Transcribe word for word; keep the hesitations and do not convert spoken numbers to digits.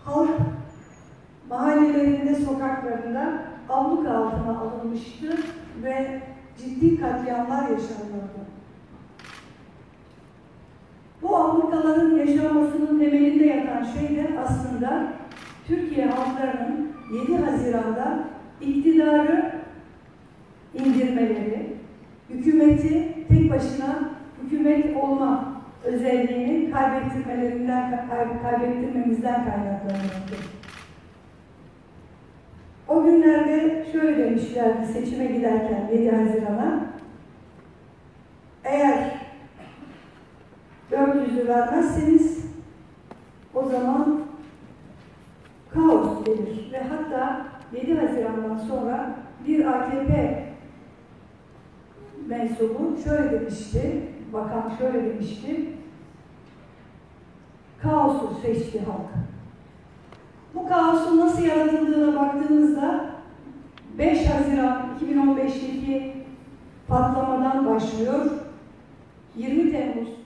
halk mahallelerinde, sokaklarında abluka altına alınmıştı ve ciddi katliamlar yaşanıyordu. Bu ablukaların yaşanmasının temelinde yatan şey de aslında Türkiye halklarının yedi Haziran'da iktidarı indirmeleri, hükümeti tek başına hükümet olma özelliğini kaybettirmelerinden, kaybettirmemizden kaynaklanıyordu. O günlerde şöyle demişlerdi seçime giderken yedi Haziran'a, eğer dört yüzü vermezseniz o zaman kaos gelir ve hatta yedi Haziran'dan sonra bir A K P mensubu şöyle demişti, bakan şöyle demişti, kaosu seçti halk. Bu kaosun nasıl yaratıldığına baktığımızda beş Haziran iki bin on beş'teki patlamadan başlıyor, yirmi Temmuz